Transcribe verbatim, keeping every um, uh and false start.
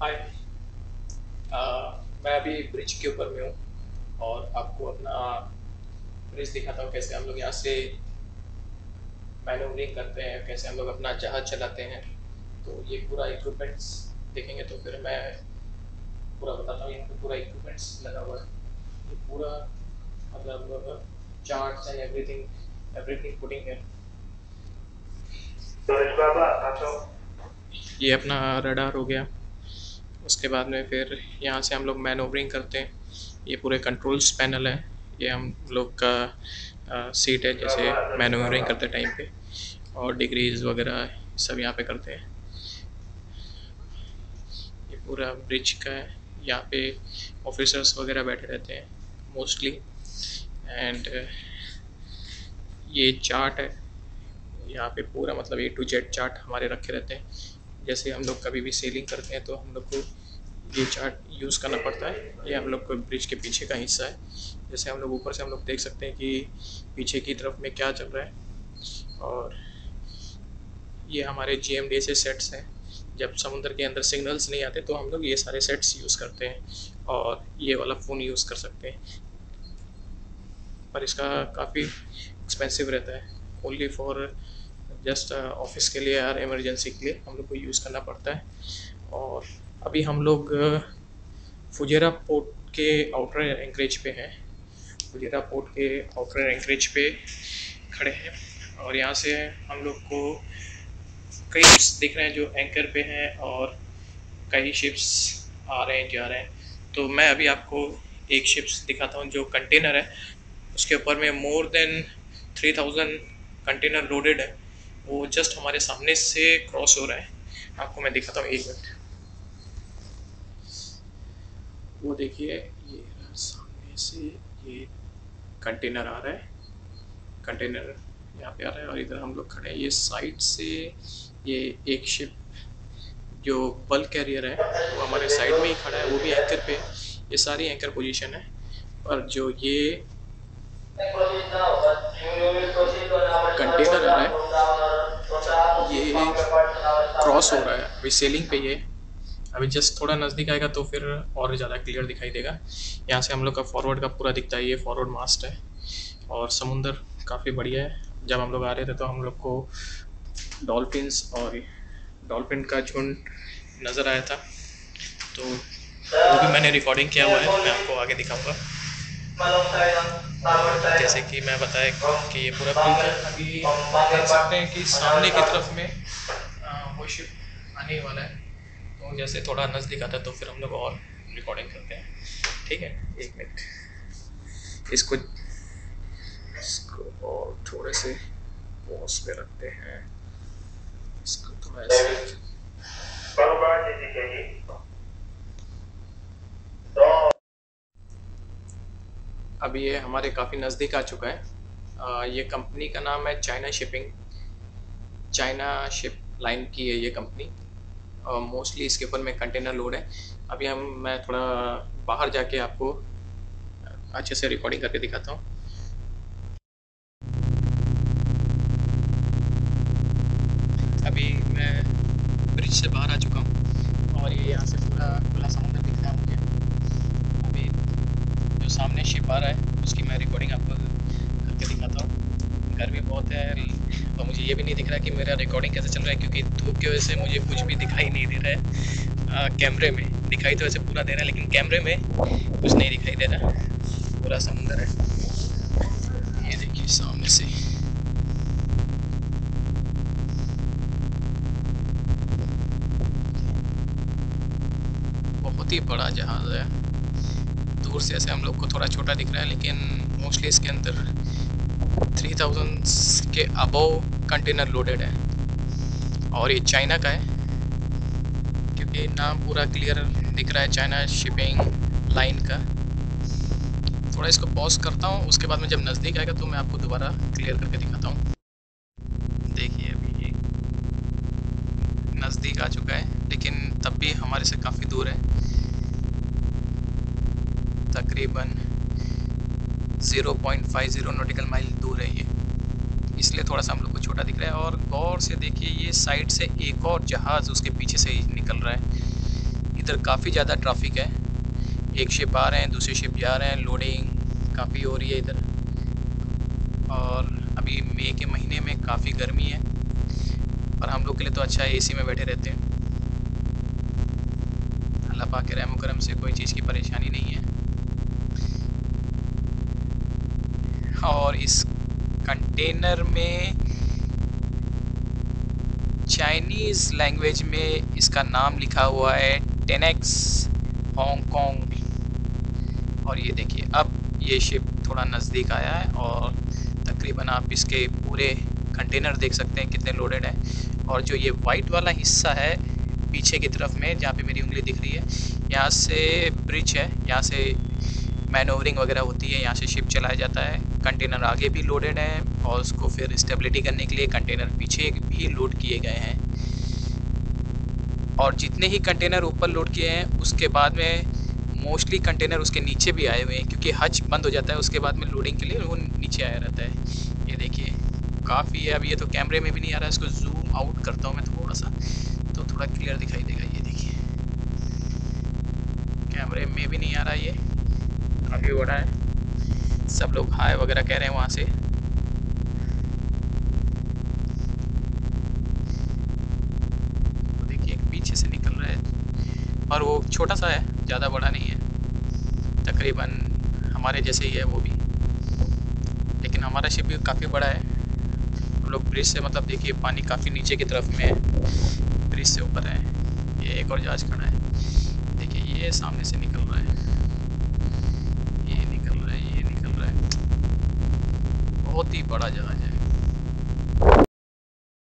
हाय। अ, मैं अभी ब्रिज के ऊपर में हूँ और आपको अपना ब्रिज दिखाता हूँ, कैसे हम लोग यहाँ से मैनूवरिंग करते हैं, कैसे हम लोग अपना जहाज चलाते हैं। तो ये पूरा इक्विपमेंट्स देखेंगे तो फिर मैं पूरा बताता हूँ। यहाँ पे पूरा इक्विपमेंट्स लगा हुआ है, ये पूरा मतलब charts and everything everything putting है। ये अपना रडार हो गया। उसके बाद में फिर यहाँ से हम लोग मैनूवरिंग करते हैं। ये पूरे कंट्रोल्स पैनल है, ये हम लोग का सीट है जैसे मैनूवरिंग करते टाइम पे, और डिग्रीज वगैरह सब यहाँ पे करते हैं। ये पूरा ब्रिज का है, यहाँ पे ऑफिसर्स वगैरह बैठे रहते हैं मोस्टली। एंड ये चार्ट है, यहाँ पे पूरा मतलब ए टू जेड चार्ट हमारे रखे रहते हैं। जैसे हम लोग कभी भी सेलिंग करते हैं तो हम लोग को ये चार्ट यूज़ करना पड़ता है। ये हम लोग को ब्रिज के पीछे का हिस्सा है। जैसे हम लोग ऊपर से हम लोग देख सकते हैं कि पीछे की तरफ में क्या चल रहा है। और ये हमारे जी एम डी से सेट्स हैं। जब समुद्र के अंदर सिग्नल्स नहीं आते तो हम लोग ये सारे सेट्स यूज़ करते हैं और ये वाला फ़ोन यूज़ कर सकते हैं, पर इसका काफ़ी एक्सपेंसिव रहता है। ओनली फॉर जस्ट ऑफिस के लिए और इमरजेंसी के लिए हम लोग को यूज़ करना पड़ता है। और अभी हम लोग फुजेरा पोर्ट के आउटर एंकरेज पे हैं। फुजेरा पोर्ट के आउटर एंकरेज पे खड़े हैं और यहाँ से हम लोग को कई शिप्स दिख रहे हैं जो एंकर पे हैं, और कई शिप्स आ रहे हैं जा रहे हैं। तो मैं अभी आपको एक शिप्स दिखाता हूँ जो कंटेनर है, उसके ऊपर में more than three thousand container loaded है। वो जस्ट हमारे सामने से क्रॉस हो रहा है। आपको मैं दिखाता हूँ, एक मिनट। वो देखिए, ये सामने से ये कंटेनर आ रहा है, कंटेनर यहाँ पे आ रहा है और इधर हम लोग खड़े हैं। ये साइड से ये एक शिप जो बल्क कैरियर है वो हमारे साइड में ही खड़ा है, वो भी एंकर पे। ये सारी एंकर पोजीशन है, और जो ये कंटेनर आ रहा है ये क्रॉस हो रहा है, अभी सेलिंग पे ये। अभी जस्ट थोड़ा नज़दीक आएगा तो फिर और ज़्यादा क्लियर दिखाई देगा। यहाँ से हम लोग का फॉरवर्ड का पूरा दिखता है, ये फॉरवर्ड मास्ट है। और समुंदर काफ़ी बढ़िया है। जब हम लोग आ रहे थे तो हम लोग को डॉल्फिन्स और डॉल्फिन का झुंड नज़र आया था, तो वो भी मैंने रिकॉर्डिंग किया हुआ है, मैं आपको आगे दिखाऊंगा। जैसे कि मैं बताया कि ये पूरा पुल है। अभी देख सकते हैं कि सामने की तरफ में आ, वो शिप आने वाला है। तो जैसे थोड़ा नज़दीक आता है तो फिर हम लोग और रिकॉर्डिंग करते हैं। ठीक है, एक मिनट। इसको इसको और थोड़े से पॉज पे रखते हैं। इसको थोड़ा ऐसे। अभी ये हमारे काफ़ी नज़दीक आ चुका है। आ, ये कंपनी का नाम है China shipping, China ship line की है ये कंपनी। मोस्टली इसके ऊपर में कंटेनर लोड है। अभी हम मैं थोड़ा बाहर जाके आपको अच्छे से रिकॉर्डिंग करके दिखाता हूँ। अभी मैं ब्रिज से बाहर आ चुका हूँ और ये यहाँ से पूरा खुला समुद्र दिख रहा है मुझे। अभी जो सामने शिप आ रहा है उसकी मैं रिकॉर्डिंग आपको करके दिखाता हूँ। गर्मी बहुत है और मुझे ये भी नहीं दिख रहा कि मेरा रिकॉर्डिंग कैसे चल रहा है, क्योंकि धूप की वजह से मुझे कुछ भी दिखाई नहीं दे रहा है। आ, कैमरे में दिखाई तो वैसे पूरा दे रहा है, लेकिन कैमरे में कुछ नहीं दिखाई दे रहा। पूरा समुंदर है, ये देखिए सामने से। बहुत ही बड़ा जहाज़ है। दूर से ऐसे हम लोग को थोड़ा छोटा दिख रहा है, लेकिन मोस्टली इसके अंदर थ्री थाउजेंड के अबव कंटेनर लोडेड है। और ये चाइना का है, क्योंकि नाम पूरा क्लियर दिख रहा है, चाइना शिपिंग लाइन का। थोड़ा इसको पॉज करता हूँ, उसके बाद में जब नज़दीक आएगा तो मैं आपको दोबारा क्लियर करके दिखाता हूँ। देखिए अभी ये नज़दीक आ चुका है, लेकिन तब भी हमारे से काफ़ी दूर है, तकरीबन zero point five zero nautical mile दूर है ये, इसलिए थोड़ा सा हम लोग को छोटा दिख रहा है। और गौर से देखिए, ये साइड से एक और जहाज़ उसके पीछे से ही निकल रहा है। इधर काफ़ी ज़्यादा ट्रैफिक है, एक शिप आ रहे हैं, दूसरे शिप जा रहे हैं, लोडिंग काफ़ी हो रही है इधर। और अभी मई के महीने में काफ़ी गर्मी है, और हम लोग के लिए तो अच्छा है, एसी में बैठे रहते हैं। अल्लाह पाक के रहम करम से कोई चीज़ की परेशानी नहीं है। और इस कंटेनर में चाइनीज़ लैंग्वेज में इसका नाम लिखा हुआ है टेनेक्स हांगकांग। और ये देखिए अब ये शिप थोड़ा नज़दीक आया है, और तकरीबन आप इसके पूरे कंटेनर देख सकते हैं कितने लोडेड है। और जो ये वाइट वाला हिस्सा है पीछे की तरफ में, जहाँ पे मेरी उंगली दिख रही है, यहाँ से ब्रिज है, यहाँ से मैनोवरिंग वगैरह होती है, यहाँ से शिप चलाया जाता है। कंटेनर आगे भी लोडेड है, और उसको फिर स्टेबिलिटी करने के लिए कंटेनर पीछे भी लोड किए गए हैं। और जितने ही कंटेनर ऊपर लोड किए हैं उसके बाद में मोस्टली कंटेनर उसके नीचे भी आए हुए हैं, क्योंकि हज बंद हो जाता है उसके बाद में लोडिंग के लिए वो नीचे आया रहता है। ये देखिए काफ़ी है। अब ये तो कैमरे में भी नहीं आ रहा है, इसको जूम आउट करता हूँ मैं थोड़ा सा, तो थोड़ा क्लियर दिखाई देगा। ये देखिए कैमरे में भी नहीं आ रहा, ये काफ़ी बड़ा है। सब लोग हाय वगैरह कह रहे हैं वहाँ से। तो देखिए पीछे से निकल रहा है, और वो छोटा सा है, ज़्यादा बड़ा नहीं है, तकरीबन हमारे जैसे ही है वो भी। लेकिन हमारा शिप भी काफ़ी बड़ा है। हम लोग ब्रिज से, मतलब देखिए पानी काफ़ी नीचे की तरफ में है, ब्रिज से ऊपर है। ये एक और जहाज खड़ा है, देखिए ये सामने से निकल रहा है, ये निकल रहा है, ये निकल रहा है। बहुत ही बड़ा जहाज है।